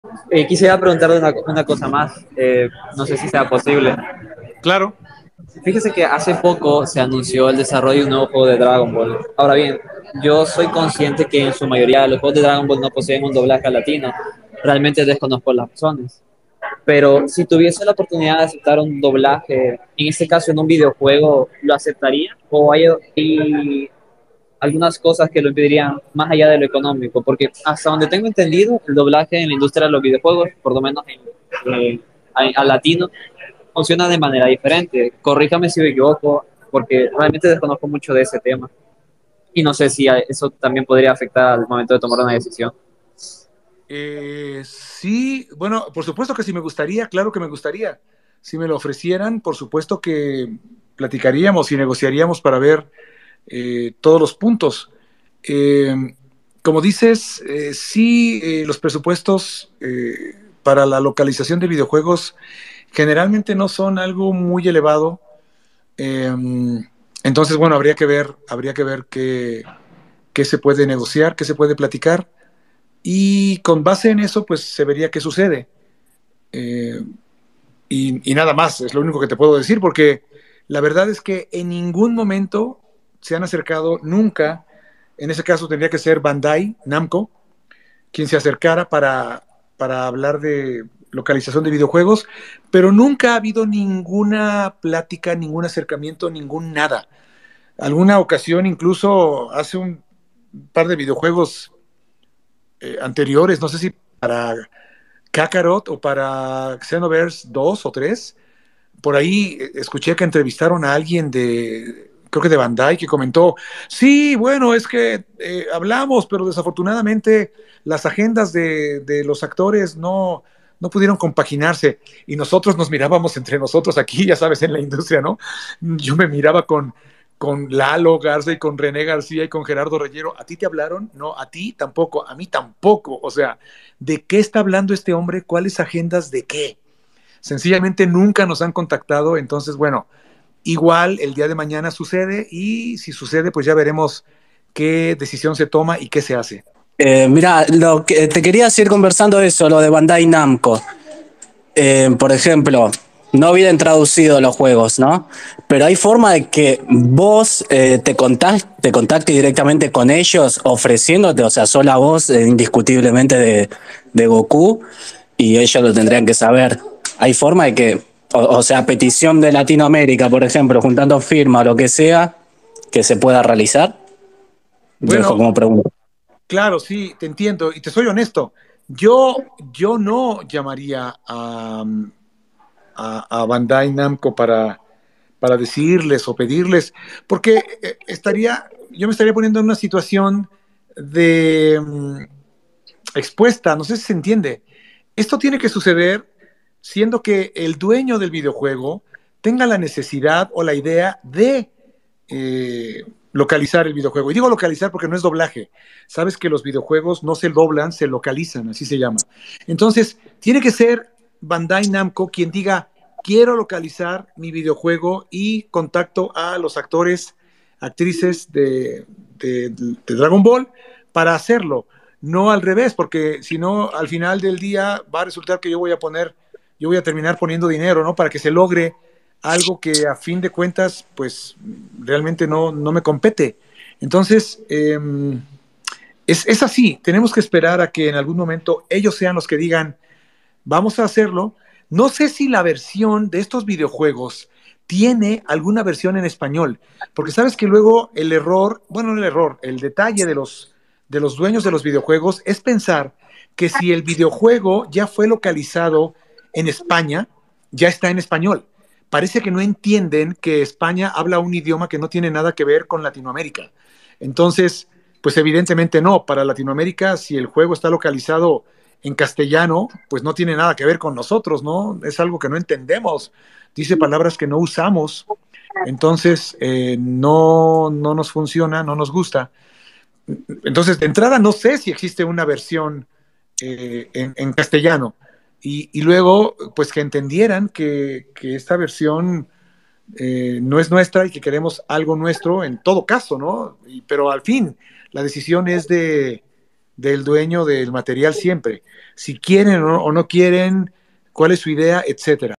Quisiera preguntarle una cosa más, no sé si sea posible. Claro. Fíjese que hace poco se anunció el desarrollo de un nuevo juego de Dragon Ball. Ahora bien, yo soy consciente que en su mayoría los juegos de Dragon Ball no poseen un doblaje al latino. Realmente desconozco las razones. Pero si tuviese la oportunidad de aceptar un doblaje, en este caso en un videojuego, ¿lo aceptaría? ¿O hay algunas cosas que lo impedirían más allá de lo económico? Porque hasta donde tengo entendido, el doblaje en la industria de los videojuegos, por lo menos al latino, funciona de manera diferente. Corríjame si me equivoco, porque realmente desconozco mucho de ese tema. Y no sé si eso también podría afectar al momento de tomar una decisión. Sí, bueno, por supuesto que sí me gustaría, claro que me gustaría. Si me lo ofrecieran, por supuesto que platicaríamos y negociaríamos para ver todos los puntos. Eh, Como dices, sí, los presupuestos para la localización de videojuegos generalmente no son algo muy elevado. Eh, entonces, bueno, habría que ver qué se puede negociar, qué se puede platicar. Y con base en eso, pues se vería qué sucede. Eh, y nada más, es lo único que te puedo decir, porque la verdad es que en ningún momento se han acercado nunca. En ese caso tendría que ser Bandai Namco quien se acercara para hablar de localización de videojuegos, pero nunca ha habido ninguna plática, ningún acercamiento, ningún nada. Alguna ocasión, incluso hace un par de videojuegos anteriores, no sé si para Kakarot o para Xenoverse 2 o 3. Por ahí escuché que entrevistaron a alguien de, creo que de Bandai, que comentó, sí, bueno, es que hablamos, pero desafortunadamente las agendas de los actores no pudieron compaginarse y nosotros nos mirábamos entre nosotros aquí, ya sabes, en la industria, ¿no? Yo me miraba con Lalo Garza y con René García y con Gerardo Reyero. ¿A ti te hablaron? No, a ti tampoco, a mí tampoco. O sea, ¿de qué está hablando este hombre? ¿Cuáles agendas de qué? Sencillamente nunca nos han contactado, entonces, bueno, igual el día de mañana sucede y si sucede, pues ya veremos qué decisión se toma y qué se hace. Mira, lo que te quería seguir conversando eso, lo de Bandai Namco. Por ejemplo, no vienen traducidos los juegos, ¿no? Pero hay forma de que vos te contactes directamente con ellos ofreciéndote, o sea, sola voz indiscutiblemente de Goku y ellos lo tendrían que saber. Hay forma de que, o sea, petición de Latinoamérica, por ejemplo, juntando firma o lo que sea, que se pueda realizar. Lo dejo Bueno, como pregunta. claro, sí, te entiendo y te soy honesto. Yo no llamaría a Bandai Namco para decirles o pedirles, porque yo me estaría poniendo en una situación de expuesta, no sé si se entiende. Esto tiene que suceder siendo que el dueño del videojuego tenga la necesidad o la idea de localizar el videojuego. Y digo localizar porque no es doblaje. Sabes que los videojuegos no se doblan, se localizan, así se llama. Entonces, tiene que ser Bandai Namco quien diga, quiero localizar mi videojuego y contacto a los actores, actrices de Dragon Ball para hacerlo. No al revés, porque si no, al final del día va a resultar que yo voy a terminar poniendo dinero, ¿no? Para que se logre algo que a fin de cuentas, pues realmente no me compete. Entonces, es así, tenemos que esperar a que en algún momento ellos sean los que digan, vamos a hacerlo. No sé si la versión de estos videojuegos tiene alguna versión en español, porque sabes que luego el error, bueno, no el error, el detalle de los dueños de los videojuegos es pensar que si el videojuego ya fue localizado en España, ya está en español. Parece que no entienden que España habla un idioma que no tiene nada que ver con Latinoamérica. Entonces, pues evidentemente no. Para Latinoamérica, si el juego está localizado en castellano, pues no tiene nada que ver con nosotros, ¿no? Es algo que no entendemos. Dice palabras que no usamos. Entonces, no nos funciona, no nos gusta. Entonces, de entrada, no sé si existe una versión en castellano. Y luego, pues que entendieran que esta versión no es nuestra y que queremos algo nuestro en todo caso, ¿no? Pero al fin, la decisión es del dueño del material siempre. Si quieren o no quieren, cuál es su idea, etcétera.